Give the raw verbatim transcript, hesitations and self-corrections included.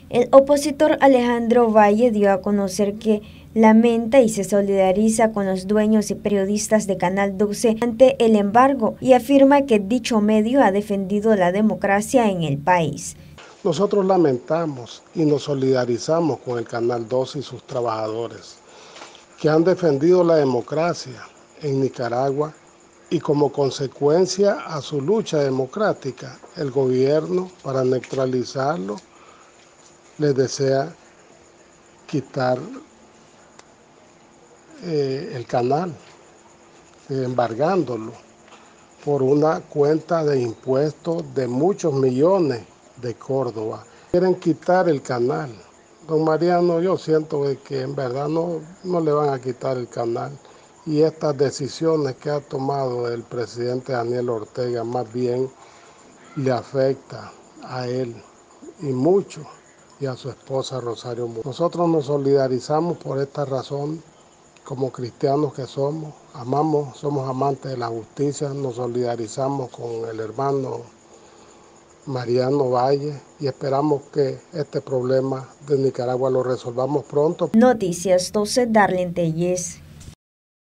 El opositor Alejandro Valle dio a conocer que lamenta y se solidariza con los dueños y periodistas de Canal doce ante el embargo y afirma que dicho medio ha defendido la democracia en el país. Nosotros lamentamos y nos solidarizamos con el Canal doce y sus trabajadores, que han defendido la democracia en Nicaragua y como consecuencia a su lucha democrática, el gobierno, para neutralizarlo, les desea quitar eh, el canal, eh, embargándolo por una cuenta de impuestos de muchos millones de Córdoba. Quieren quitar el canal. Don Mariano, yo siento que en verdad no, no le van a quitar el canal. Y estas decisiones que ha tomado el presidente Daniel Ortega más bien le afecta a él y mucho, y a su esposa Rosario Murillo. Nosotros nos solidarizamos por esta razón, como cristianos que somos, amamos, somos amantes de la justicia, nos solidarizamos con el hermano Mariano Valle y esperamos que este problema de Nicaragua lo resolvamos pronto. Noticias doce, Darlene Telles.